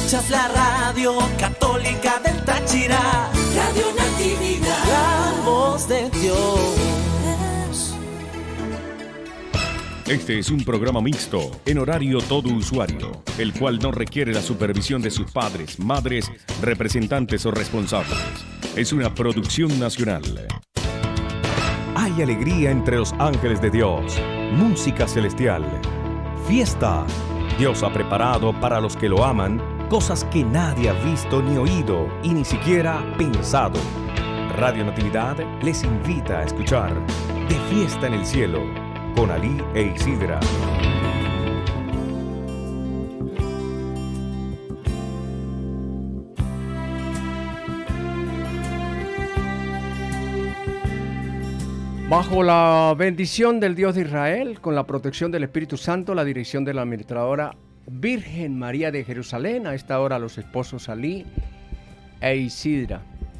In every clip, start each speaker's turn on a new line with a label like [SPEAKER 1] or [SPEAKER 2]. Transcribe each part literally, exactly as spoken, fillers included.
[SPEAKER 1] Escuchas la radio católica del Táchira, Radio Natividad, la voz de Dios.
[SPEAKER 2] Este es un programa mixto, en horario todo usuario, el cual no requiere la supervisión de sus padres, madres, representantes o responsables. Es una producción nacional. Hay alegría entre los ángeles de Dios, música celestial, fiesta. Dios ha preparado para los que lo aman cosas que nadie ha visto ni oído y ni siquiera pensado. Radio Natividad les invita a escuchar De Fiesta en el Cielo con Alí e Isidra.
[SPEAKER 3] Bajo la bendición del Dios de Israel, con la protección del Espíritu Santo, la dirección de la administradora Virgen María de Jerusalén, a esta hora los esposos Alí e Isidra.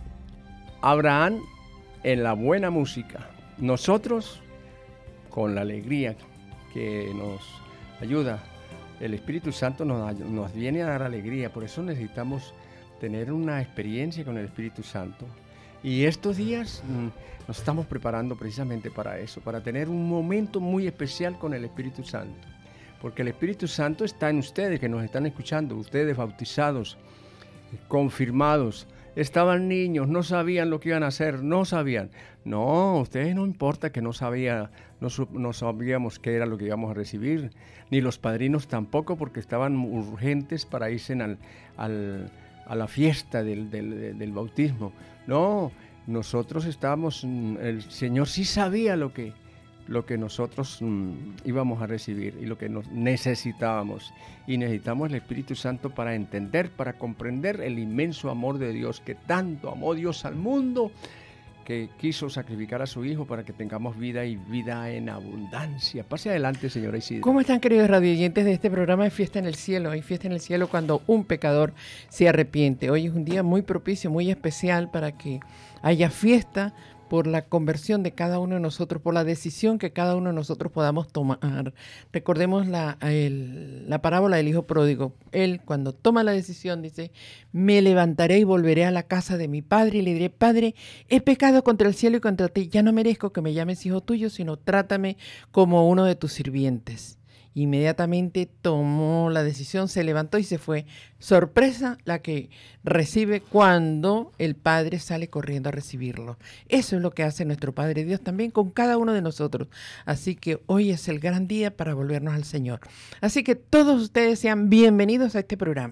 [SPEAKER 3] Abraham en la buena música, nosotros con la alegría que nos ayuda. El Espíritu Santo nos, nos viene a dar alegría, por eso necesitamos tener una experiencia con el Espíritu Santo. Y estos días mmm, nos estamos preparando precisamente para eso, para tener un momento muy especial con el Espíritu Santo. Porque el Espíritu Santo está en ustedes que nos están escuchando, ustedes bautizados, confirmados. Estaban niños, no sabían lo que iban a hacer, no sabían. No, ustedes no importa que no, sabía, no, no sabíamos qué era lo que íbamos a recibir, ni los padrinos tampoco, porque estaban urgentes para irse al, al, a la fiesta del, del, del bautismo. No, nosotros estábamos, el Señor sí sabía lo que, lo que nosotros mm, íbamos a recibir y lo que nos necesitábamos. Y necesitamos el Espíritu Santo para entender, para comprender el inmenso amor de Dios, que tanto amó Dios al mundo, que quiso sacrificar a su Hijo para que tengamos vida y vida en abundancia. Pase adelante, señora Isidra.
[SPEAKER 4] ¿Cómo están, queridos radioyentes de este programa de Fiesta en el Cielo? Hay fiesta en el cielo cuando un pecador se arrepiente. Hoy es un día muy propicio, muy especial para que haya fiesta por la conversión de cada uno de nosotros, por la decisión que cada uno de nosotros podamos tomar. Recordemos la, el, la parábola del hijo pródigo. Él, cuando toma la decisión, dice: me levantaré y volveré a la casa de mi padre y le diré: Padre, he pecado contra el cielo y contra ti, ya no merezco que me llames hijo tuyo, sino trátame como uno de tus sirvientes. Inmediatamente tomó la decisión, se levantó y se fue. Sorpresa la que recibe cuando el Padre sale corriendo a recibirlo. Eso es lo que hace nuestro Padre Dios también con cada uno de nosotros. Así que hoy es el gran día para volvernos al Señor. Así que todos ustedes sean bienvenidos a este programa.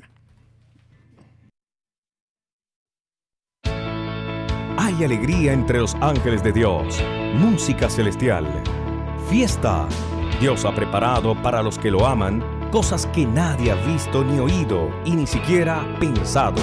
[SPEAKER 2] Hay alegría entre los ángeles de Dios, música celestial, fiesta. Dios ha preparado para los que lo aman cosas que nadie ha visto ni oído y ni siquiera pensado.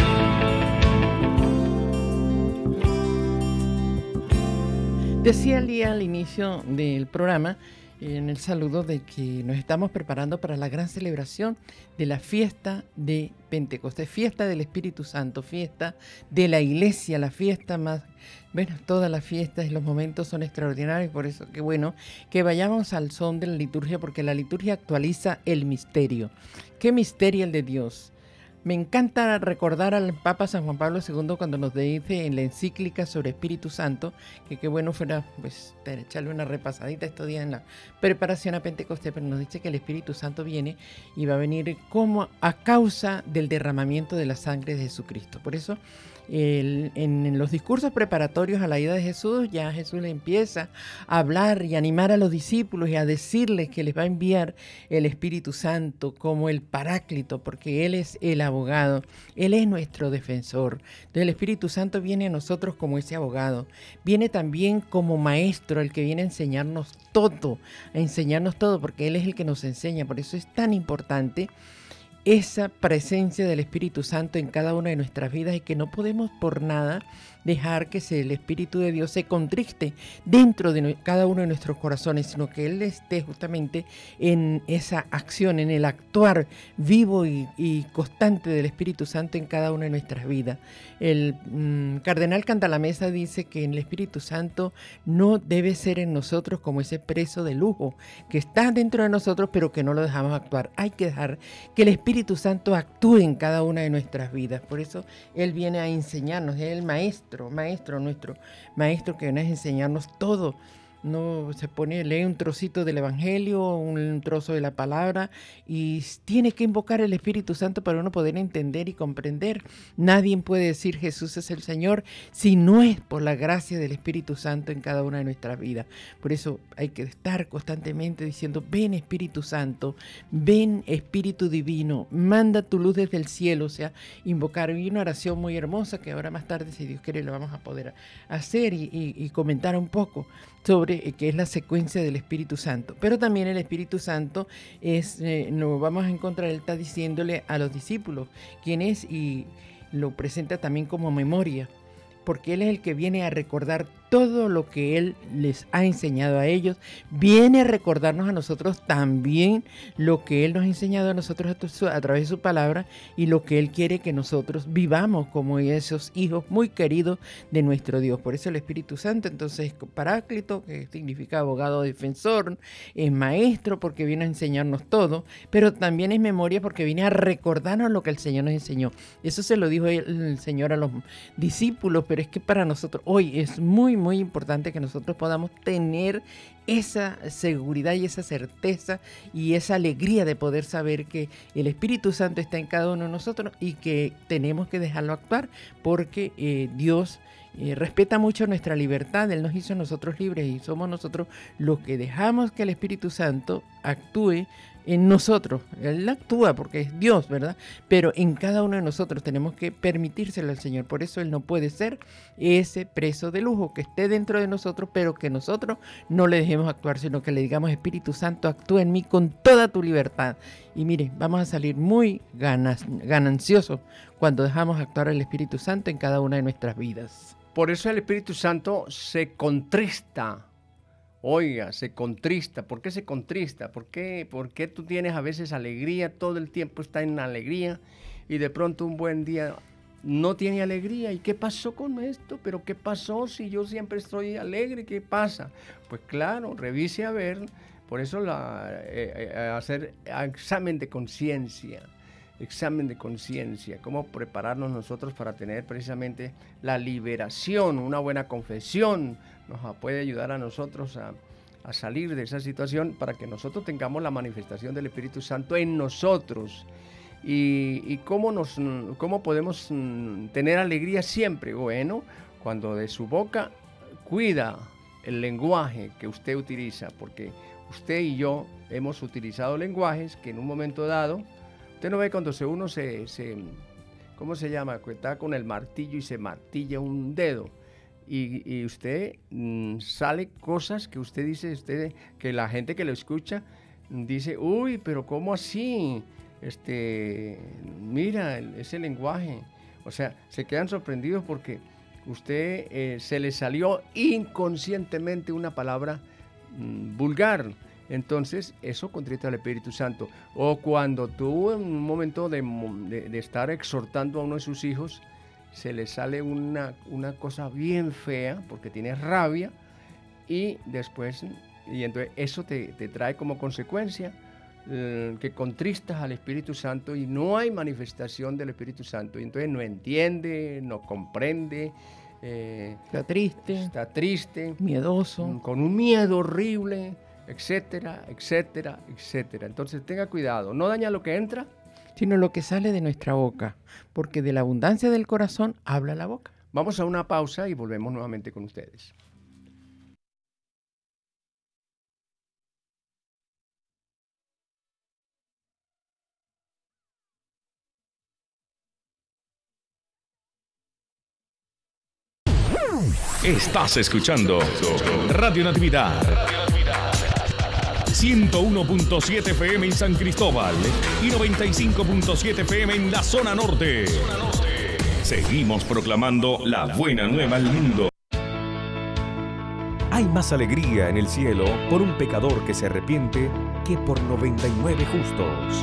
[SPEAKER 4] Decía Lía al inicio del programa, en el saludo, de que nos estamos preparando para la gran celebración de la fiesta de Pentecostés, fiesta del Espíritu Santo, fiesta de la iglesia, la fiesta más... Bueno, todas las fiestas y los momentos son extraordinarios, por eso que bueno que vayamos al son de la liturgia, porque la liturgia actualiza el misterio. ¿Qué misterio el de Dios? Me encanta recordar al Papa San Juan Pablo segundo cuando nos dice en la encíclica sobre Espíritu Santo, que qué bueno fuera pues echarle una repasadita estos días en la preparación a Pentecostés, pero nos dice que el Espíritu Santo viene y va a venir como a causa del derramamiento de la sangre de Jesucristo. Por eso El, en, en los discursos preparatorios a la ida de Jesús, ya Jesús le empieza a hablar y animar a los discípulos y a decirles que les va a enviar el Espíritu Santo como el Paráclito, porque Él es el abogado, Él es nuestro defensor. Entonces el Espíritu Santo viene a nosotros como ese abogado, viene también como maestro, el que viene a enseñarnos todo, a enseñarnos todo, porque Él es el que nos enseña. Por eso es tan importante esa presencia del Espíritu Santo en cada una de nuestras vidas, y que no podemos por nada dejar que el Espíritu de Dios se contriste dentro de cada uno de nuestros corazones, sino que Él esté justamente en esa acción, en el actuar vivo y, y constante del Espíritu Santo en cada una de nuestras vidas. El mmm, cardenal Cantalamessa dice que el Espíritu Santo no debe ser en nosotros como ese preso de lujo que está dentro de nosotros pero que no lo dejamos actuar. Hay que dejar que el Espíritu Espíritu Santo actúe en cada una de nuestras vidas. Por eso Él viene a enseñarnos, es el maestro, maestro nuestro, maestro que viene a enseñarnos todo. No se pone, lee un trocito del Evangelio, un trozo de la palabra y tiene que invocar el Espíritu Santo para uno poder entender y comprender. Nadie puede decir Jesús es el Señor si no es por la gracia del Espíritu Santo en cada una de nuestras vidas. Por eso hay que estar constantemente diciendo, ven Espíritu Santo, ven Espíritu Divino, manda tu luz desde el cielo. O sea, invocar. Y una oración muy hermosa que ahora más tarde, si Dios quiere, lo vamos a poder hacer y, y, y comentar un poco sobre que es la secuencia del Espíritu Santo. Pero también el Espíritu Santo es, eh, nos vamos a encontrar, él está diciéndole a los discípulos quién es y lo presenta también como memoria, porque él es el que viene a recordar todo lo que él les ha enseñado a ellos, viene a recordarnos a nosotros también lo que él nos ha enseñado a nosotros a, a través de su palabra y lo que él quiere que nosotros vivamos como esos hijos muy queridos de nuestro Dios. Por eso el Espíritu Santo, entonces, Paráclito, que significa abogado defensor, es maestro porque viene a enseñarnos todo, pero también es memoria porque viene a recordarnos lo que el Señor nos enseñó. Eso se lo dijo el, el Señor a los discípulos, pero es que para nosotros hoy es muy, muy importante que nosotros podamos tener esa seguridad y esa certeza y esa alegría de poder saber que el Espíritu Santo está en cada uno de nosotros y que tenemos que dejarlo actuar porque eh, Dios eh, respeta mucho nuestra libertad. Él nos hizo a nosotros libres y somos nosotros los que dejamos que el Espíritu Santo actúe en nosotros. Él actúa porque es Dios, ¿verdad? Pero en cada uno de nosotros tenemos que permitírselo al Señor. Por eso Él no puede ser ese preso de lujo que esté dentro de nosotros, pero que nosotros no le dejemos actuar, sino que le digamos, Espíritu Santo, actúa en mí con toda tu libertad. Y mire, vamos a salir muy ganas, gananciosos cuando dejamos actuar al Espíritu Santo en cada una de nuestras vidas.
[SPEAKER 3] Por eso el Espíritu Santo se contrista. Oiga, se contrista. ¿Por qué se contrista? ¿Por qué, ¿Por qué tú tienes a veces alegría, todo el tiempo está en alegría y de pronto un buen día no tiene alegría? ¿Y qué pasó con esto? ¿Pero qué pasó si yo siempre estoy alegre? ¿Qué pasa? Pues claro, revise a ver, por eso la, eh, eh, hacer examen de conciencia, examen de conciencia, cómo prepararnos nosotros para tener precisamente la liberación, una buena confesión, nos puede ayudar a nosotros a, a salir de esa situación para que nosotros tengamos la manifestación del Espíritu Santo en nosotros. Y, y cómo, nos, cómo podemos tener alegría siempre. Bueno, cuando de su boca cuida el lenguaje que usted utiliza, porque usted y yo hemos utilizado lenguajes que en un momento dado, usted no ve cuando se, uno se, se, ¿cómo se llama? Está con el martillo y se martilla un dedo. Y, y usted mmm, sale cosas que usted dice, usted, que la gente que lo escucha dice, uy, pero ¿cómo así? Este, mira, ese lenguaje. O sea, se quedan sorprendidos porque usted eh, se le salió inconscientemente una palabra mmm, vulgar. Entonces, eso contrita al Espíritu Santo. O cuando tú en un momento de, de, de estar exhortando a uno de sus hijos, se le sale una, una cosa bien fea porque tienes rabia y después, y entonces eso te, te trae como consecuencia eh, que contristas al Espíritu Santo y no hay manifestación del Espíritu Santo y entonces no entiende, no comprende,
[SPEAKER 4] eh, está triste,
[SPEAKER 3] está triste,
[SPEAKER 4] miedoso,
[SPEAKER 3] con un miedo horrible, etcétera, etcétera, etcétera. Entonces tenga cuidado, no daña lo que entra,
[SPEAKER 4] sino lo que sale de nuestra boca, porque de la abundancia del corazón habla la boca.
[SPEAKER 3] Vamos a una pausa y volvemos nuevamente con ustedes.
[SPEAKER 2] Estás escuchando Radio Natividad ciento uno punto siete F M en San Cristóbal y noventa y cinco punto siete F M en la zona norte. Seguimos proclamando la buena nueva al mundo.
[SPEAKER 5] Hay más alegría en el cielo por un pecador que se arrepiente que por noventa y nueve justos.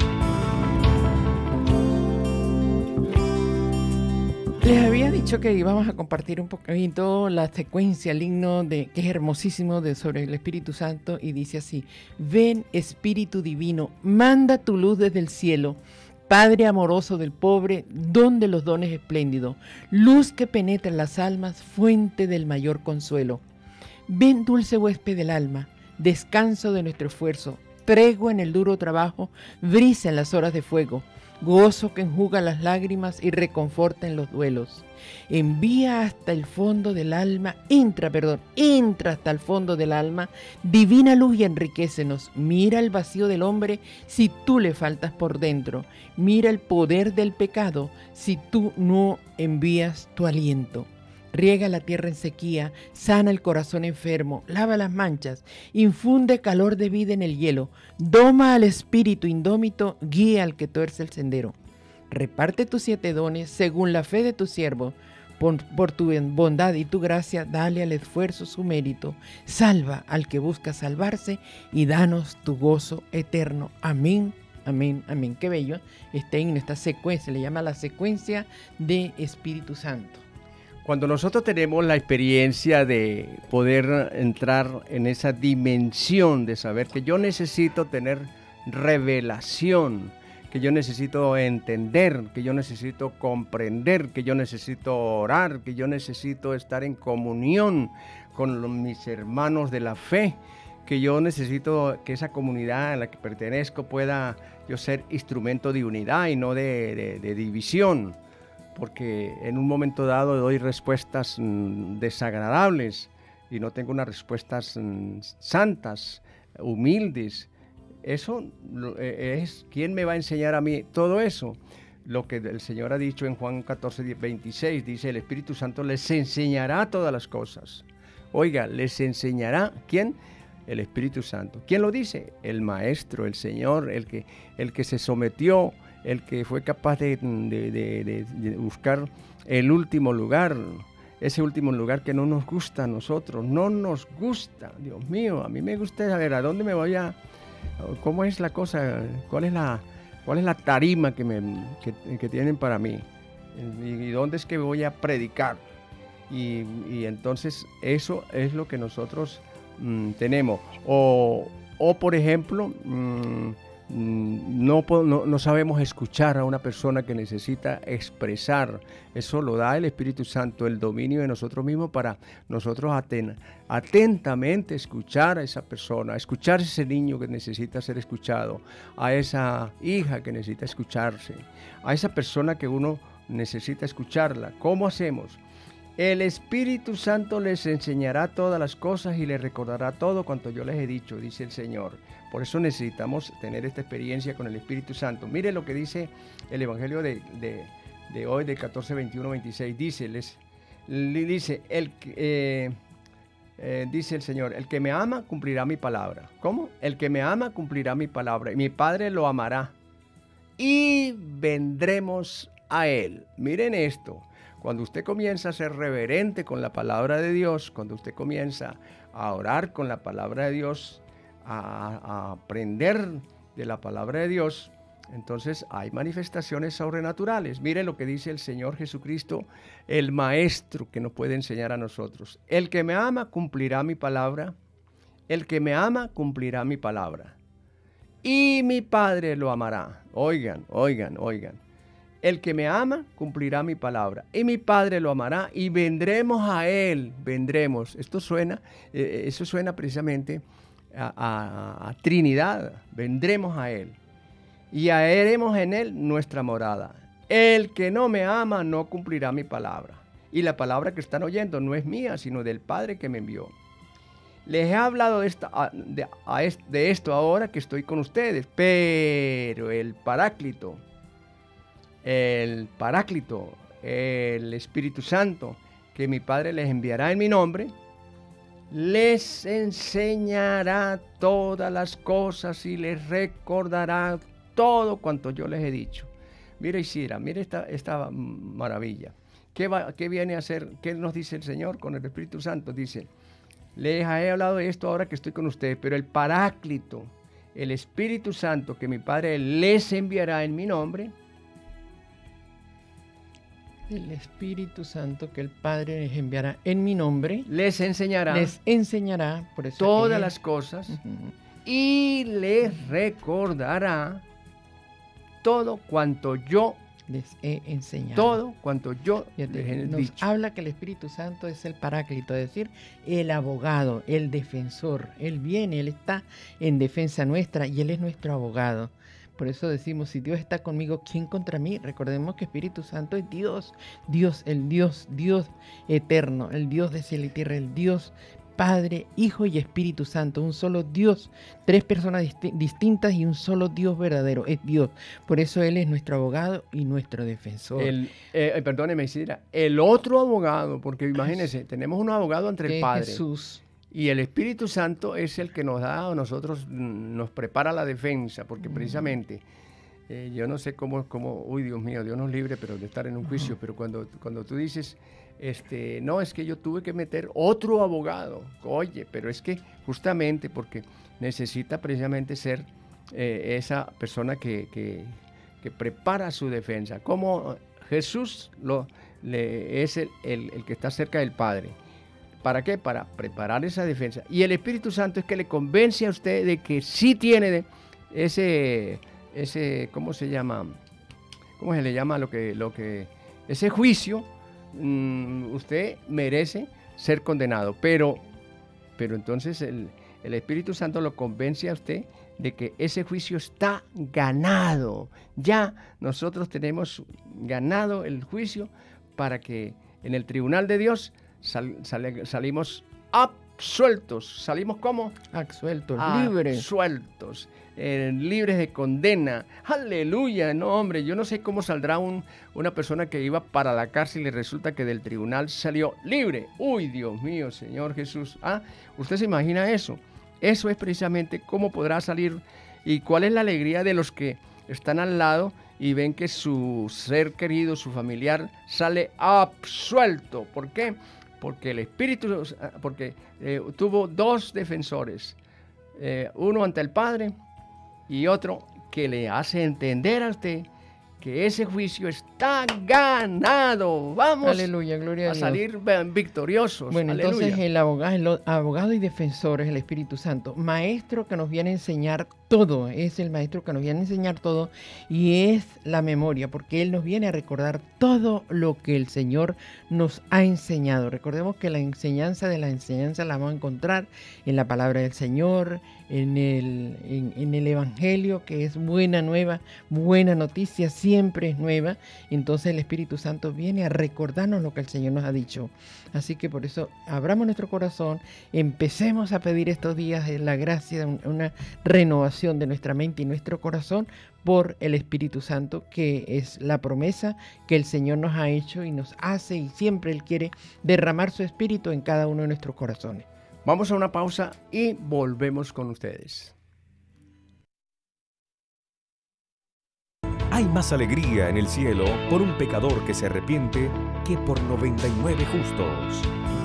[SPEAKER 4] Les había dicho que íbamos a compartir un poquito la secuencia, el himno de, que es hermosísimo de, sobre el Espíritu Santo y dice así: ven Espíritu Divino, manda tu luz desde el cielo, Padre amoroso del pobre, don de los dones espléndidos, luz que penetra en las almas, fuente del mayor consuelo. Ven, dulce huésped del alma, descanso de nuestro esfuerzo, tregua en el duro trabajo, brisa en las horas de fuego, gozo que enjuga las lágrimas y reconforta en los duelos. Envía hasta el fondo del alma, entra, perdón, entra hasta el fondo del alma, divina luz y enriquécenos. Mira el vacío del hombre si tú le faltas por dentro. Mira el poder del pecado si tú no envías tu aliento. Riega la tierra en sequía, sana el corazón enfermo, lava las manchas, infunde calor de vida en el hielo, doma al espíritu indómito, guía al que tuerce el sendero. Reparte tus siete dones según la fe de tu siervo. Por, por tu bondad y tu gracia, dale al esfuerzo su mérito. Salva al que busca salvarse y danos tu gozo eterno. Amén, amén, amén. Qué bello está en esta secuencia, le llama la secuencia de Espíritu Santo.
[SPEAKER 3] Cuando nosotros tenemos la experiencia de poder entrar en esa dimensión de saber que yo necesito tener revelación, que yo necesito entender, que yo necesito comprender, que yo necesito orar, que yo necesito estar en comunión con los, mis hermanos de la fe, que yo necesito que esa comunidad a la que pertenezco pueda yo ser instrumento de unidad y no de, de, de división, porque en un momento dado doy respuestas mmm, desagradables y no tengo unas respuestas mmm, santas, humildes. Eso es, ¿quién me va a enseñar a mí todo eso? Lo que el Señor ha dicho en Juan catorce, veintiséis, dice, el Espíritu Santo les enseñará todas las cosas. Oiga, les enseñará, ¿quién? El Espíritu Santo. ¿Quién lo dice? El Maestro, el Señor, el que, el que se sometió, el que fue capaz de, de, de, de, de buscar el último lugar, ese último lugar que no nos gusta a nosotros, no nos gusta, Dios mío, a mí me gusta saber a dónde me voy a, cómo es la cosa, cuál es la, cuál es la tarima que, me, que, que tienen para mí, y, y dónde es que voy a predicar, y, y entonces eso es lo que nosotros mmm, tenemos, o, o por ejemplo, mmm, No, no, no sabemos escuchar a una persona que necesita expresar. Eso lo da el Espíritu Santo, el dominio de nosotros mismos para nosotros aten, atentamente escuchar a esa persona, escuchar a ese niño que necesita ser escuchado, a esa hija que necesita escucharse, a esa persona que uno necesita escucharla. ¿Cómo hacemos? El Espíritu Santo les enseñará todas las cosas y les recordará todo cuanto yo les he dicho, dice el Señor. Por eso necesitamos tener esta experiencia con el Espíritu Santo. Mire lo que dice el Evangelio de, de, de hoy, de catorce, veintiuno, veintiséis. Dice, les, le dice, el, eh, eh, dice el Señor, el que me ama cumplirá mi palabra. ¿Cómo? El que me ama cumplirá mi palabra y mi Padre lo amará y vendremos a Él. Miren esto. Cuando usted comienza a ser reverente con la palabra de Dios, cuando usted comienza a orar con la palabra de Dios, a, a aprender de la palabra de Dios, entonces hay manifestaciones sobrenaturales. Mire lo que dice el Señor Jesucristo, el Maestro que nos puede enseñar a nosotros. El que me ama cumplirá mi palabra, el que me ama cumplirá mi palabra, y mi Padre lo amará. Oigan, oigan, oigan. El que me ama cumplirá mi palabra y mi Padre lo amará y vendremos a Él, vendremos. Esto suena, eh, eso suena precisamente a, a, a Trinidad, vendremos a Él y haremos en Él nuestra morada. El que no me ama no cumplirá mi palabra. Y la palabra que están oyendo no es mía, sino del Padre que me envió. Les he hablado de, esta, de, de esto ahora que estoy con ustedes, pero el Paráclito, el Paráclito, el Espíritu Santo, que mi Padre les enviará en mi nombre, les enseñará todas las cosas y les recordará todo cuanto yo les he dicho. Mire Isira, mire esta, esta maravilla. ¿Qué, va, ¿Qué viene a hacer? ¿Qué nos dice el Señor con el Espíritu Santo? Dice, les he hablado de esto ahora que estoy con ustedes, pero el Paráclito, el Espíritu Santo, que mi Padre les enviará en mi nombre,
[SPEAKER 4] el Espíritu Santo que el Padre les enviará en mi nombre,
[SPEAKER 3] les enseñará,
[SPEAKER 4] les enseñará por eso
[SPEAKER 3] todas
[SPEAKER 4] que...
[SPEAKER 3] las cosas uh-huh. y les recordará todo cuanto yo
[SPEAKER 4] les he enseñado.
[SPEAKER 3] Todo cuanto yo
[SPEAKER 4] Fíjate,
[SPEAKER 3] les he
[SPEAKER 4] nos
[SPEAKER 3] dicho.
[SPEAKER 4] habla que el Espíritu Santo es el paráclito, es decir, el abogado, el defensor. Él viene, Él está en defensa nuestra y Él es nuestro abogado. Por eso decimos, si Dios está conmigo, ¿quién contra mí? Recordemos que Espíritu Santo es Dios, Dios, el Dios, Dios eterno, el Dios de cielo y tierra, el Dios Padre, Hijo y Espíritu Santo, un solo Dios, tres personas dist- distintas y un solo Dios verdadero, es Dios. Por eso Él es nuestro abogado y nuestro defensor.
[SPEAKER 3] El, eh, perdóneme, Isidra, el otro abogado, porque imagínense, tenemos un abogado entre
[SPEAKER 4] Que
[SPEAKER 3] el
[SPEAKER 4] es
[SPEAKER 3] Padre
[SPEAKER 4] Jesús.
[SPEAKER 3] y el Espíritu Santo es el que nos da a nosotros, mm, nos prepara la defensa, porque precisamente, eh, yo no sé cómo, cómo, uy Dios mío, Dios nos libre, pero de estar en un juicio, pero cuando, cuando tú dices, este, no, es que yo tuve que meter otro abogado, oye, pero es que justamente porque necesita precisamente ser eh, esa persona que, que, que prepara su defensa, como Jesús lo, le, es el, el, el que está cerca del Padre. ¿Para qué? Para preparar esa defensa. Y el Espíritu Santo es que le convence a usted de que sí tiene de ese, ese, ¿cómo se llama? ¿Cómo se le llama lo que, lo que, ese juicio? Mmm, usted merece ser condenado, pero, pero entonces el, el Espíritu Santo lo convence a usted de que ese juicio está ganado. Ya nosotros tenemos ganado el juicio para que en el tribunal de Dios Sal, sal, salimos absueltos. ¿Salimos cómo?
[SPEAKER 4] Absueltos, libres.
[SPEAKER 3] Absueltos, eh, libres de condena. Aleluya, no hombre, yo no sé cómo saldrá un, una persona que iba para la cárcel y resulta que del tribunal salió libre. Uy, Dios mío, Señor Jesús. Ah, ¿usted se imagina eso? Eso es precisamente cómo podrá salir y cuál es la alegría de los que están al lado y ven que su ser querido, su familiar, sale absuelto. ¿Por qué? Porque el Espíritu, porque eh, tuvo dos defensores, eh, uno ante el Padre y otro que le hace entender a usted que ese juicio está ganado. Vamos
[SPEAKER 4] Aleluya, gloria a,
[SPEAKER 3] a
[SPEAKER 4] Dios.
[SPEAKER 3] salir victoriosos.
[SPEAKER 4] Bueno,
[SPEAKER 3] Aleluya.
[SPEAKER 4] entonces el abogado, el abogado y defensor es el Espíritu Santo, maestro que nos viene a enseñar todo, es el maestro que nos viene a enseñar todo y es la memoria, porque Él nos viene a recordar todo lo que el Señor nos ha enseñado. Recordemos que la enseñanza de la enseñanza la vamos a encontrar en la palabra del Señor, en el, en, en el Evangelio, que es buena nueva, buena noticia, siempre es nueva. Entonces el Espíritu Santo viene a recordarnos lo que el Señor nos ha dicho. Así que por eso abramos nuestro corazón, empecemos a pedir estos días la gracia, una renovación de nuestra mente y nuestro corazón por el Espíritu Santo, que es la promesa que el Señor nos ha hecho y nos hace, y siempre Él quiere derramar su Espíritu en cada uno de nuestros corazones.
[SPEAKER 3] Vamos a una pausa y volvemos con ustedes.
[SPEAKER 5] Hay más alegría en el cielo por un pecador que se arrepiente que por noventa y nueve justos.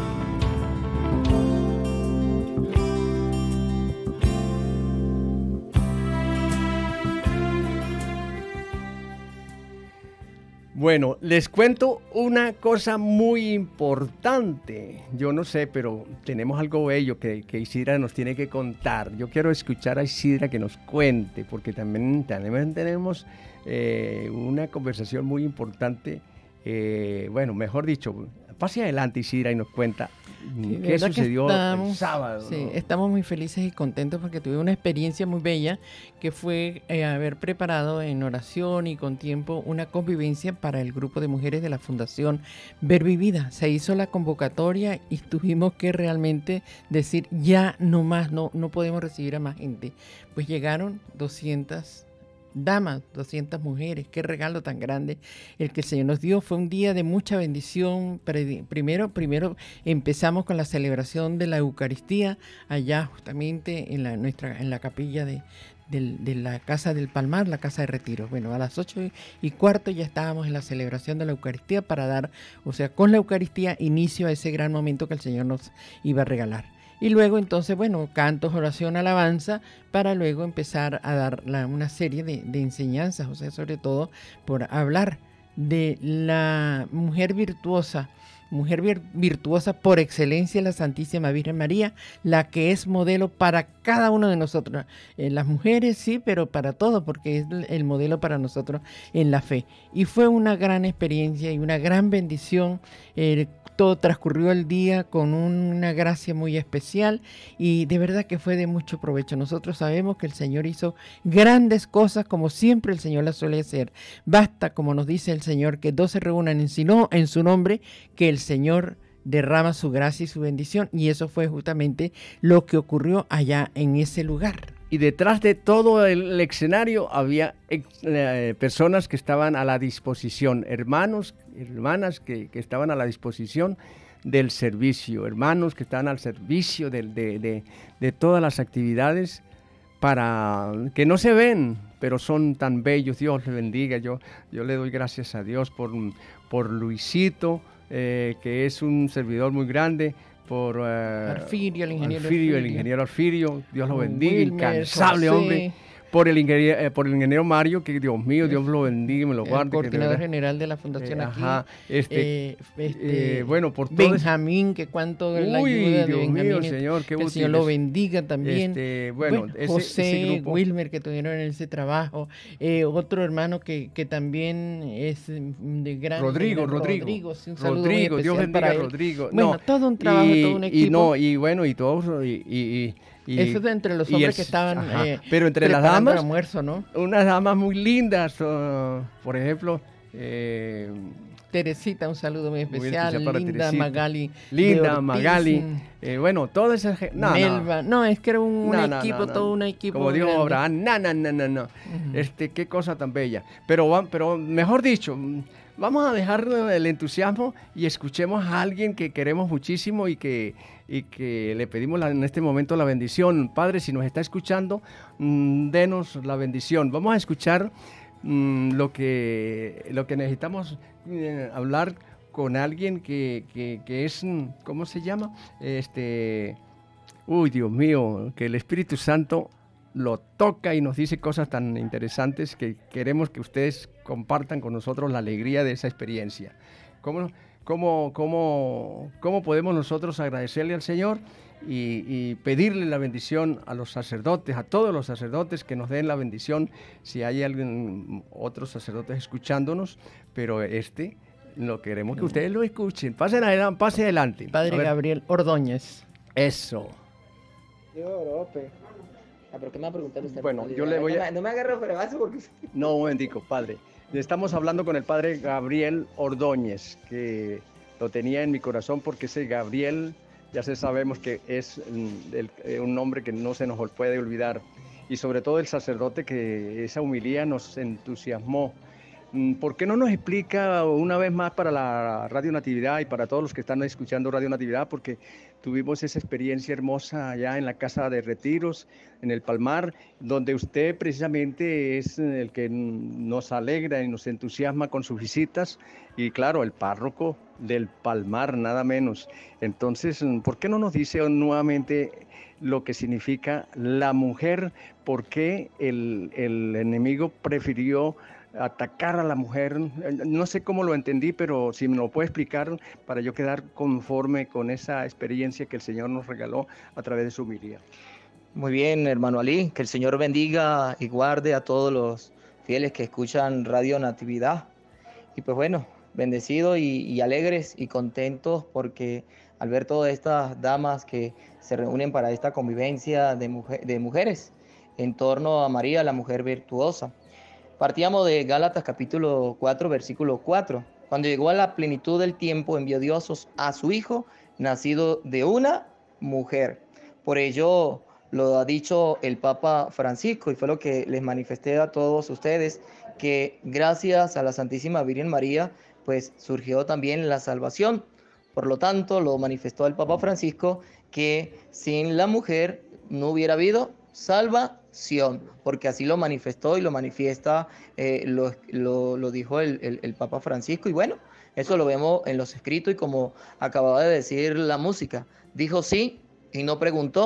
[SPEAKER 3] Bueno, les cuento una cosa muy importante. Yo no sé, pero tenemos algo bello que, que Isidra nos tiene que contar. Yo quiero escuchar a Isidra que nos cuente, porque también, también tenemos eh, una conversación muy importante. Eh, bueno, mejor dicho, pase adelante Isidra y nos cuenta
[SPEAKER 4] Sí,
[SPEAKER 3] qué sucedió
[SPEAKER 4] estamos,
[SPEAKER 3] el sábado.
[SPEAKER 4] Sí,
[SPEAKER 3] ¿no?
[SPEAKER 4] estamos muy felices y contentos porque tuve una experiencia muy bella que fue eh, haber preparado en oración y con tiempo una convivencia para el grupo de mujeres de la Fundación Verbo y Vida. Se hizo la convocatoria y tuvimos que realmente decir ya no más, no, no podemos recibir a más gente. Pues llegaron doscientas damas, doscientas mujeres. Qué regalo tan grande el que el Señor nos dio. Fue un día de mucha bendición. Primero, primero empezamos con la celebración de la Eucaristía allá justamente en la, nuestra, en la capilla de, de, de la Casa del Palmar, la Casa de Retiro. Bueno, a las ocho y cuarto ya estábamos en la celebración de la Eucaristía para dar, o sea, con la Eucaristía inicio a ese gran momento que el Señor nos iba a regalar. Y luego entonces, bueno, cantos, oración, alabanza, para luego empezar a dar la, una serie de, de enseñanzas, o sea, sobre todo por hablar de la mujer virtuosa, mujer vir- virtuosa por excelencia, la Santísima Virgen María, la que es modelo para cada uno de nosotros. Eh, las mujeres sí, pero para todos, porque es el modelo para nosotros en la fe. Y fue una gran experiencia y una gran bendición. Eh, todo transcurrió el día con una gracia muy especial y de verdad que fue de mucho provecho. Nosotros sabemos que el Señor hizo grandes cosas como siempre el Señor las suele hacer. Basta, como nos dice el Señor, que dos se reúnan en su, en su nombre, que el Señor derrama su gracia y su bendición, y eso fue justamente lo que ocurrió allá en ese lugar.
[SPEAKER 3] Y detrás de todo el escenario había eh, personas que estaban a la disposición, hermanos, hermanas que, que estaban a la disposición del servicio, hermanos que estaban al servicio de, de, de, de todas las actividades para que no se ven, pero son tan bellos. Dios les bendiga. Yo, yo le doy gracias a Dios por, por Luisito, eh, que es un servidor muy grande, por uh,
[SPEAKER 4] Arfirio, el ingeniero
[SPEAKER 3] Arfirio,
[SPEAKER 4] Arfirio.
[SPEAKER 3] el ingeniero Arfirio, Dios lo bendiga,
[SPEAKER 4] Wilmer,
[SPEAKER 3] incansable
[SPEAKER 4] José.
[SPEAKER 3] hombre, por el ingeniero, eh, por el ingeniero Mario, que Dios mío, Dios lo bendiga y me lo
[SPEAKER 4] El
[SPEAKER 3] guarde.
[SPEAKER 4] coordinador
[SPEAKER 3] que de
[SPEAKER 4] general de la fundación
[SPEAKER 3] eh,
[SPEAKER 4] aquí.
[SPEAKER 3] ajá, este,
[SPEAKER 4] eh, este,
[SPEAKER 3] eh, bueno, por todo
[SPEAKER 4] Benjamín, que cuánto de la
[SPEAKER 3] Uy,
[SPEAKER 4] ayuda de
[SPEAKER 3] Dios
[SPEAKER 4] Benjamín.
[SPEAKER 3] mío, Señor, qué
[SPEAKER 4] que el
[SPEAKER 3] útiles.
[SPEAKER 4] Señor lo bendiga también.
[SPEAKER 3] Este, bueno, ese-
[SPEAKER 4] José,
[SPEAKER 3] ese grupo-
[SPEAKER 4] Wilmer, que tuvieron en ese trabajo. Eh, otro hermano que, que también es mm, de gran...
[SPEAKER 3] Rodrigo,
[SPEAKER 4] gran-
[SPEAKER 3] Rodrigo.
[SPEAKER 4] sí, un saludo muy
[SPEAKER 3] Rodrigo, Dios
[SPEAKER 4] especial
[SPEAKER 3] bendiga
[SPEAKER 4] para
[SPEAKER 3] a
[SPEAKER 4] él.
[SPEAKER 3] Rodrigo.
[SPEAKER 4] Bueno,
[SPEAKER 3] No,
[SPEAKER 4] todo un trabajo,
[SPEAKER 3] y,
[SPEAKER 4] todo un
[SPEAKER 3] y
[SPEAKER 4] equipo.
[SPEAKER 3] no, y bueno, y todos, y, y, y-
[SPEAKER 4] Eso de entre los
[SPEAKER 3] y
[SPEAKER 4] hombres
[SPEAKER 3] el-
[SPEAKER 4] que estaban
[SPEAKER 3] ajá,
[SPEAKER 4] eh,
[SPEAKER 3] pero entre las
[SPEAKER 4] preparando el
[SPEAKER 3] damas,
[SPEAKER 4] almuerzo, ¿no?
[SPEAKER 3] unas damas muy lindas, uh, por ejemplo, eh,
[SPEAKER 4] Teresita, un saludo muy especial.
[SPEAKER 3] especial para
[SPEAKER 4] Linda
[SPEAKER 3] Teresita.
[SPEAKER 4] Magali. de
[SPEAKER 3] Linda,
[SPEAKER 4] Ortiz,
[SPEAKER 3] Magali,
[SPEAKER 4] mm,
[SPEAKER 3] eh, bueno, toda esa gente, no, no.
[SPEAKER 4] Melba. No, es que era un,
[SPEAKER 3] No, no,
[SPEAKER 4] equipo,
[SPEAKER 3] no, no.
[SPEAKER 4] todo un equipo.
[SPEAKER 3] Como dijo
[SPEAKER 4] grande.
[SPEAKER 3] Abraham, no, no, no, no, no.
[SPEAKER 4] Ujú.
[SPEAKER 3] Este, qué cosa tan bella. Pero, va- pero mejor dicho, mm, vamos a dejar el entusiasmo y escuchemos a alguien que queremos muchísimo y que, y que le pedimos la- en este momento la bendición. Padre, si nos está escuchando, mm, denos la bendición. Vamos a escuchar mm, lo, que, lo que necesitamos eh, hablar con alguien que, que, que es, mm, ¿cómo se llama? Este... Uy, Dios mío, que el Espíritu Santo lo toca y nos dice cosas tan interesantes que queremos que ustedes compartan con nosotros la alegría de esa experiencia. ¿Cómo, cómo, cómo, cómo podemos nosotros agradecerle al Señor y, y pedirle la bendición a los sacerdotes, a todos los sacerdotes que nos den la bendición, si hay alguien, otros sacerdotes escuchándonos, pero este lo queremos que ustedes lo escuchen. Pasen adelante, pase adelante.
[SPEAKER 4] Padre
[SPEAKER 3] A ver,
[SPEAKER 4] Gabriel Ordóñez.
[SPEAKER 3] Eso.
[SPEAKER 6] Yo, Rope. Ah, ¿pero qué me va a preguntar usted?
[SPEAKER 3] Bueno,
[SPEAKER 6] padre?
[SPEAKER 3] yo le voy a-
[SPEAKER 6] No me, no me agarro fregazo porque...
[SPEAKER 3] No, un momentico, padre. Estamos hablando con el padre Gabriel Ordóñez, que lo tenía en mi corazón porque ese Gabriel, ya se sabemos que es mm, el- eh, un nombre que no se nos puede olvidar. Y sobre todo el sacerdote que esa humilía nos entusiasmó. Mm, ¿Por qué no nos explica una vez más para la Radio Natividad y para todos los que están escuchando Radio Natividad? Porque tuvimos esa experiencia hermosa allá en la Casa de Retiros, en el Palmar, donde usted precisamente es el que nos alegra y nos entusiasma con sus visitas. Y claro, el párroco del Palmar, nada menos. Entonces, ¿por qué no nos dice nuevamente lo que significa la mujer? ¿Por qué el, el enemigo prefirió atacar a la mujer? No sé cómo lo entendí, pero si me lo puede explicar para yo quedar conforme con esa experiencia que el Señor nos regaló a través de su humildad.
[SPEAKER 6] Muy bien, hermano Ali, que el Señor bendiga y guarde a todos los fieles que escuchan Radio Natividad. Y pues bueno, bendecidos y, y alegres y contentos porque al ver todas estas damas que se reúnen para esta convivencia de, mujer, de mujeres en torno a María, la mujer virtuosa. Partíamos de Gálatas capítulo cuatro, versículo cuatro. Cuando llegó a la plenitud del tiempo, envió Dios a su Hijo, nacido de una mujer. Por ello lo ha dicho el Papa Francisco, y fue lo que les manifesté a todos ustedes, que gracias a la Santísima Virgen María, pues surgió también la salvación. Por lo tanto, lo manifestó el Papa Francisco, que sin la mujer no hubiera habido salvación, porque así lo manifestó y lo manifiesta, eh, lo, lo, lo dijo el, el, el Papa Francisco, y bueno, eso lo vemos en los escritos, y como acababa de decir la música, dijo sí y no preguntó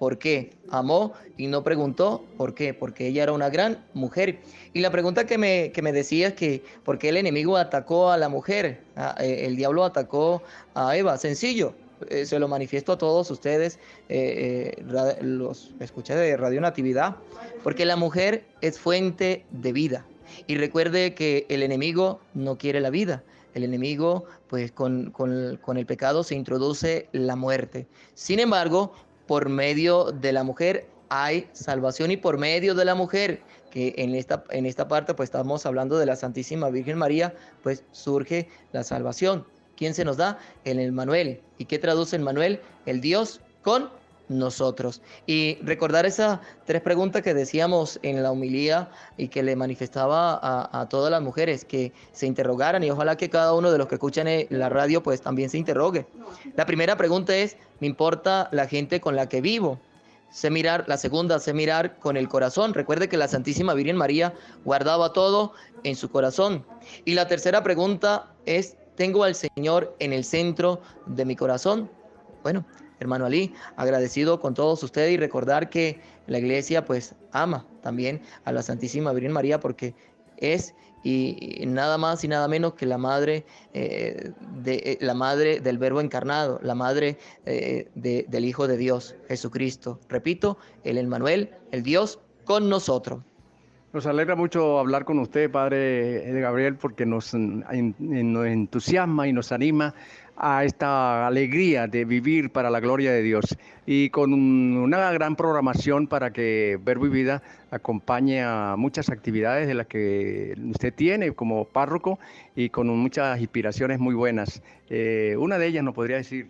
[SPEAKER 6] ¿por qué? Amó y no preguntó por qué, porque ella era una gran mujer. Y la pregunta que me, que me decía es que ¿por qué el enemigo atacó a la mujer? Ah, eh, el diablo atacó a Eva. Sencillo, eh, se lo manifiesto a todos ustedes, eh, eh, los escuché de Radio Natividad, porque la mujer es fuente de vida. Y recuerde que el enemigo no quiere la vida. El enemigo, pues con, con, con el pecado se introduce la muerte. Sin embargo, por medio de la mujer hay salvación, y por medio de la mujer, que en esta, en esta parte pues estamos hablando de la Santísima Virgen María, pues surge la salvación. ¿Quién se nos da? El Emmanuel. ¿Y qué traduce Emmanuel? El Dios con nosotros. Y recordar esas tres preguntas que decíamos en la homilía y que le manifestaba a, a todas las mujeres, que se interrogaran, y ojalá que cada uno de los que escuchan la radio pues también se interrogue. La primera pregunta es: ¿me importa la gente con la que vivo? Sé mirar. La segunda, sé mirar con el corazón. Recuerde que la Santísima Virgen María guardaba todo en su corazón. Y la tercera pregunta es: ¿tengo al Señor en el centro de mi corazón? Bueno, hermano Ali, agradecido con todos ustedes, y recordar que la iglesia pues ama también a la Santísima Virgen María, porque es y, y nada más y nada menos que la madre, eh, de, eh, la madre del Verbo encarnado, la madre eh, de, del Hijo de Dios, Jesucristo. Repito, el Emmanuel, el Dios con nosotros.
[SPEAKER 3] Nos alegra mucho hablar con usted, Padre Gabriel, porque nos, nos entusiasma y nos anima a esta alegría de vivir para la gloria de Dios, y con una gran programación para que Verbo y Vida acompañe a muchas actividades de las que usted tiene como párroco, y con muchas inspiraciones muy buenas. Eh, una de ellas nos podría decir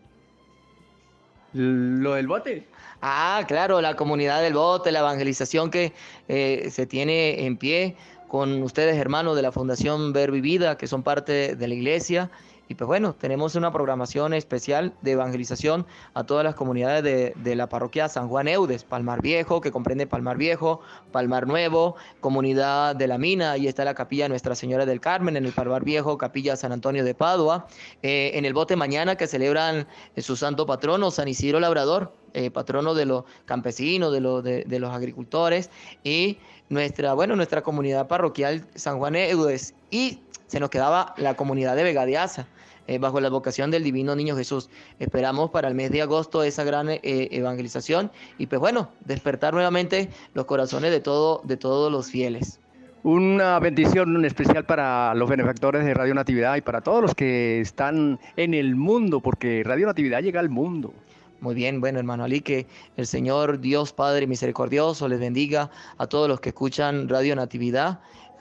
[SPEAKER 3] lo del bote.
[SPEAKER 6] Ah, claro, la comunidad del bote, la evangelización que eh, se tiene en pie con ustedes, hermanos de la Fundación Verbo y Vida, que son parte de la iglesia. Y pues bueno, tenemos una programación especial de evangelización a todas las comunidades de, de la parroquia San Juan Eudes, Palmar Viejo, que comprende Palmar Viejo, Palmar Nuevo, comunidad de la Mina, y está la capilla Nuestra Señora del Carmen, en el Palmar Viejo, capilla San Antonio de Padua, eh, en el bote mañana que celebran eh, su santo patrono, San Isidro Labrador, eh, patrono de los campesinos, de, los de, de los agricultores, y nuestra, bueno, nuestra comunidad parroquial San Juan Eudes, y se nos quedaba la comunidad de Vega de Asa, eh, bajo la advocación del Divino Niño Jesús. Esperamos para el mes de agosto esa gran eh, evangelización, y pues bueno, despertar nuevamente los corazones de, todo, de todos los fieles.
[SPEAKER 3] Una bendición especial para los benefactores de Radio Natividad y para todos los que están en el mundo, porque Radio Natividad llega al mundo.
[SPEAKER 6] Muy bien, bueno, hermano Ali, que el Señor Dios Padre misericordioso les bendiga a todos los que escuchan Radio Natividad,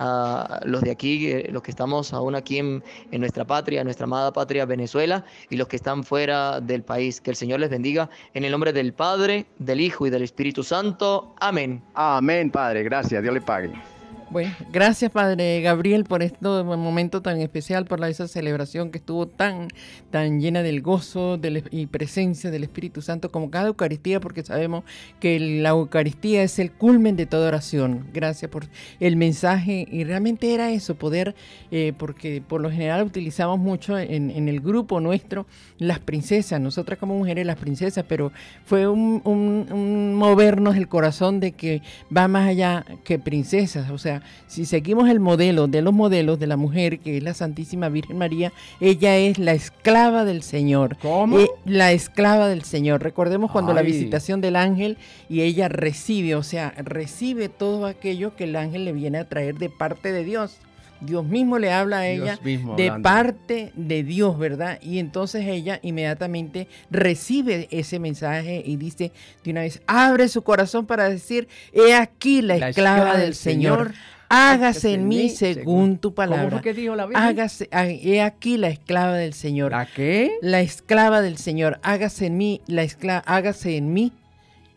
[SPEAKER 6] a los de aquí, los que estamos aún aquí en, en nuestra patria, en nuestra amada patria Venezuela, y los que están fuera del país. Que el Señor les bendiga en el nombre del Padre, del Hijo y del Espíritu Santo. Amén.
[SPEAKER 3] Amén, Padre. Gracias. Dios le pague.
[SPEAKER 4] Bueno, gracias Padre Gabriel por este momento tan especial, por la, esa celebración que estuvo tan, tan llena del gozo del, y presencia del Espíritu Santo, como cada Eucaristía, porque sabemos que la Eucaristía es el culmen de toda oración. Gracias por el mensaje, y realmente era eso, poder, eh, porque por lo general utilizamos mucho en, en el grupo nuestro las princesas, nosotras como mujeres las princesas, pero fue un, un, un movernos el corazón de que va más allá que princesas, o sea, si seguimos el modelo de los modelos de la mujer, que es la Santísima Virgen María, ella es la esclava del Señor.
[SPEAKER 3] ¿Cómo?
[SPEAKER 4] Eh, la esclava del Señor. Recordemos cuando
[SPEAKER 3] Ay.
[SPEAKER 4] la visitación del ángel, y ella recibe, o sea, recibe todo aquello que el ángel le viene a traer de parte de Dios. Dios mismo le habla a ella de hablando. Parte de Dios, ¿verdad? Y entonces ella inmediatamente recibe ese mensaje y dice de una vez, abre su corazón para decir, he aquí la, la esclava, esclava del Señor, Señor. Hágase en mí según tu palabra.
[SPEAKER 3] ¿Cómo fue que dijo la Biblia?
[SPEAKER 4] Hágase, he aquí la esclava del Señor.
[SPEAKER 3] ¿La qué?
[SPEAKER 4] La esclava del Señor. Hágase en mí, la esclava, hágase en mí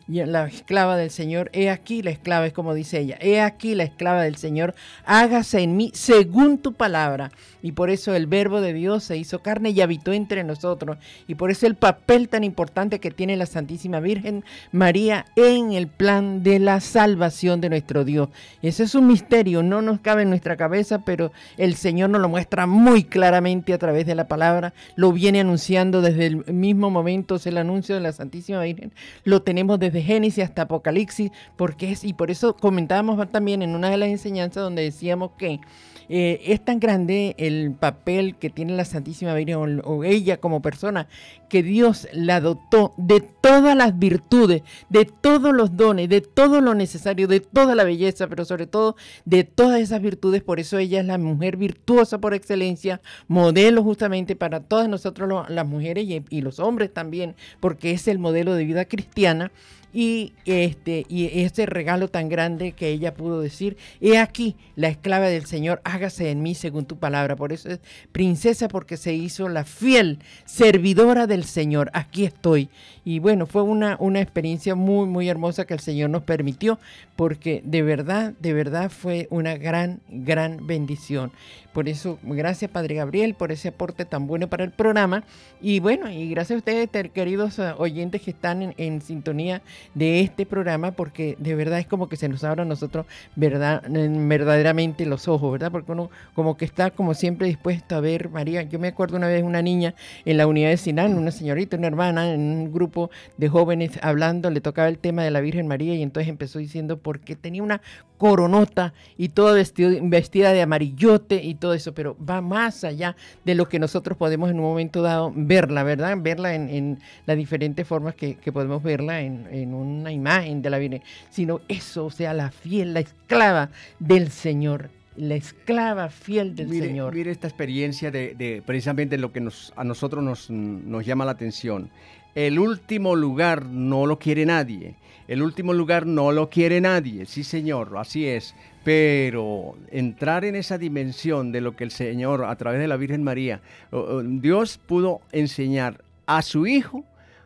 [SPEAKER 4] y la esclava del Señor, he aquí la esclava, es como dice ella, he aquí la esclava del Señor, hágase en mí según tu palabra. Y por eso el verbo de Dios se hizo carne y habitó entre nosotros. Y por eso el papel tan importante que tiene la Santísima Virgen María en el plan de la salvación de nuestro Dios. Ese es un misterio, no nos cabe en nuestra cabeza, pero el Señor nos lo muestra muy claramente a través de la palabra. Lo viene anunciando desde el mismo momento, es el anuncio de la Santísima Virgen. Lo tenemos desde Génesis hasta Apocalipsis, porque es, y por eso comentábamos también en una de las enseñanzas donde decíamos que Eh, es tan grande el papel que tiene la Santísima Virgen o, o ella como persona, que Dios la dotó de todas las virtudes, de todos los dones, de todo lo necesario, de toda la belleza, pero sobre todo de todas esas virtudes. Por eso ella es la mujer virtuosa por excelencia, modelo justamente para todas nosotros lo, las mujeres y, y los hombres también, porque es el modelo de vida cristiana. Y este y ese regalo tan grande que ella pudo decir, he aquí la esclava del Señor, hágase en mí según tu palabra. Por eso es princesa, porque se hizo la fiel servidora del Señor. Aquí estoy. Y bueno, fue una, una experiencia muy, muy hermosa que el Señor nos permitió, porque de verdad, de verdad fue una gran, gran bendición. Por eso, gracias Padre Gabriel, por ese aporte tan bueno para el programa. Y bueno, y gracias a ustedes, queridos oyentes que están en, en sintonía de este programa, porque de verdad es como que se nos abran a nosotros verdad, verdaderamente los ojos, ¿verdad? Porque uno como que está como siempre dispuesto a ver, María. Yo me acuerdo una vez una niña en la unidad de Sinán, una señorita, una hermana, en un grupo de jóvenes hablando, le tocaba el tema de la Virgen María y entonces empezó diciendo porque tenía una coronota y toda vestido, vestida de amarillote y todo eso, pero va más allá de lo que nosotros podemos en un momento dado verla, ¿verdad? Verla en, en las diferentes formas que, que podemos verla en, en una imagen de la Virgen, sino eso, o sea, la fiel, la esclava del Señor, la esclava fiel del
[SPEAKER 3] mire,
[SPEAKER 4] Señor.
[SPEAKER 3] Mire esta experiencia de, de precisamente lo que nos, a nosotros nos, nos llama la atención. El último lugar no lo quiere nadie. El último lugar no lo quiere nadie. Sí, Señor, así es. Pero entrar en esa dimensión de lo que el Señor, a través de la Virgen María, Dios pudo enseñar a su Hijo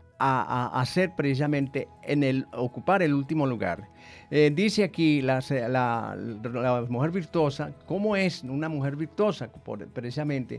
[SPEAKER 3] a, a hacer precisamente en el ocupar el último lugar. Eh, dice aquí la, la, la mujer virtuosa, ¿cómo es una mujer virtuosa? Por, precisamente,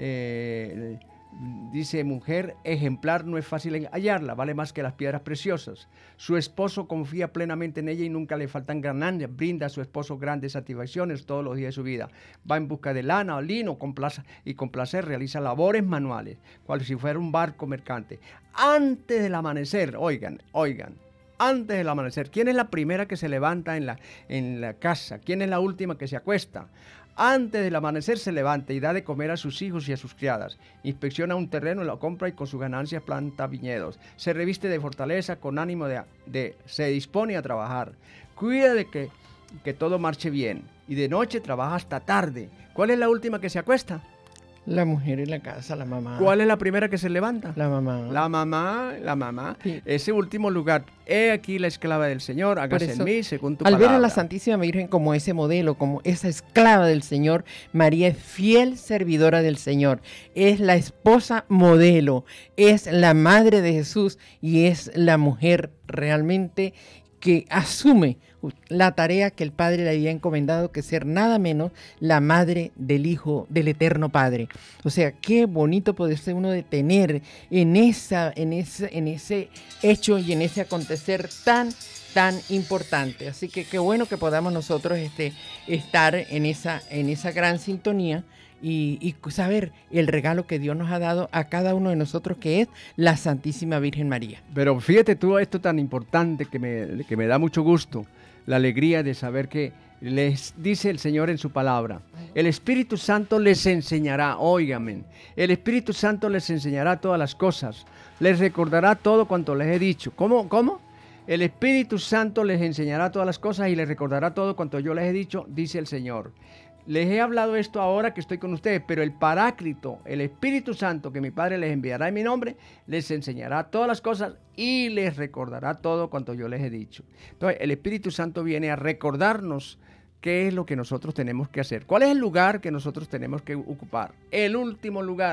[SPEAKER 3] eh, dice, mujer ejemplar no es fácil hallarla, vale más que las piedras preciosas. Su esposo confía plenamente en ella y nunca le faltan ganancias, brinda a su esposo grandes satisfacciones todos los días de su vida. Va en busca de lana o lino con plaza, y con placer realiza labores manuales, cual si fuera un barco mercante. Antes del amanecer, oigan, oigan, antes del amanecer, ¿quién es la primera que se levanta en la, en la casa? ¿Quién es la última que se acuesta? Antes del amanecer se levanta y da de comer a sus hijos y a sus criadas. Inspecciona un terreno, lo compra y con sus ganancias planta viñedos. Se reviste de fortaleza con ánimo de... de se dispone a trabajar. Cuida de que, que todo marche bien. Y de noche trabaja hasta tarde. ¿Cuál es la última que se acuesta?
[SPEAKER 4] La mujer en la casa, la mamá.
[SPEAKER 3] ¿Cuál es la primera que se levanta?
[SPEAKER 4] La mamá.
[SPEAKER 3] La mamá, la mamá.
[SPEAKER 4] Sí.
[SPEAKER 3] Ese último lugar. He aquí la esclava del Señor, hágase en mí según tu
[SPEAKER 4] al
[SPEAKER 3] palabra.
[SPEAKER 4] Al ver a la Santísima Virgen como ese modelo, como esa esclava del Señor, María es fiel servidora del Señor. Es la esposa modelo, es la madre de Jesús y es la mujer realmente que asume la tarea que el Padre le había encomendado, que ser nada menos la madre del Hijo del Eterno Padre. O sea, qué bonito poderse uno detener en, esa, en, ese, en ese hecho y en ese acontecer tan, tan importante. Así que qué bueno que podamos nosotros este, estar en esa, en esa gran sintonía y, y saber el regalo que Dios nos ha dado a cada uno de nosotros, que es la Santísima Virgen María.
[SPEAKER 3] Pero fíjate tú esto tan importante que me, que me da mucho gusto, la alegría de saber que les dice el Señor en su palabra, el Espíritu Santo les enseñará, óigame, el Espíritu Santo les enseñará todas las cosas, les recordará todo cuanto les he dicho. ¿Cómo? ¿Cómo? El Espíritu Santo les enseñará todas las cosas y les recordará todo cuanto yo les he dicho, dice el Señor. Les he hablado esto ahora que estoy con ustedes, pero el Paráclito, el Espíritu Santo que mi Padre les enviará en mi nombre, les enseñará todas las cosas y les recordará todo cuanto yo les he dicho. Entonces, el Espíritu Santo viene a recordarnos qué es lo que nosotros tenemos que hacer. ¿Cuál es el lugar que nosotros tenemos que ocupar? El último lugar.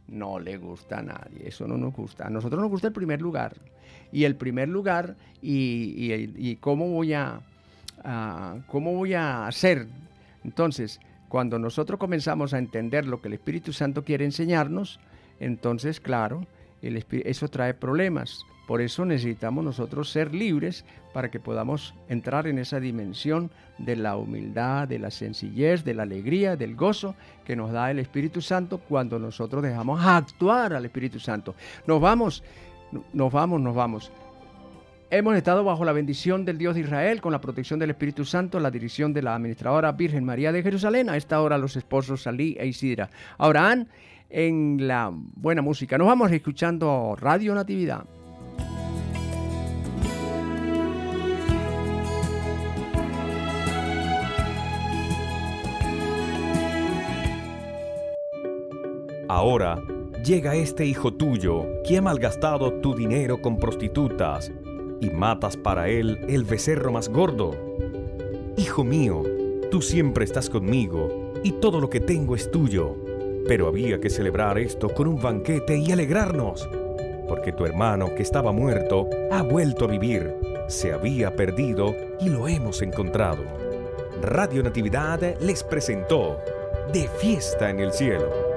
[SPEAKER 3] no le gusta a nadie, eso no nos gusta. A nosotros nos gusta el primer lugar. Y el primer lugar, y, y, y cómo voy a, a, cómo voy a hacer. Entonces, cuando nosotros comenzamos a entender lo que el Espíritu Santo quiere enseñarnos, entonces, claro, el Espí- eso trae problemas. Por eso necesitamos nosotros ser libres para que podamos entrar en esa dimensión de la humildad, de la sencillez, de la alegría, del gozo que nos da el Espíritu Santo cuando nosotros dejamos actuar al Espíritu Santo. Nos vamos, nos vamos, nos vamos. Hemos estado bajo la bendición del Dios de Israel, con la protección del Espíritu Santo, la dirección de la administradora Virgen María de Jerusalén. A esta hora los esposos Salí e Isidra. Abraham en la buena música. Nos vamos escuchando Radio Natividad.
[SPEAKER 5] Ahora llega este hijo tuyo que ha malgastado tu dinero con prostitutas y matas para él el becerro más gordo. Hijo mío, tú siempre estás conmigo y todo lo que tengo es tuyo, pero había que celebrar esto con un banquete y alegrarnos, porque tu hermano que estaba muerto ha vuelto a vivir, se había perdido y lo hemos encontrado. Radio Natividad les presentó De Fiesta en el Cielo.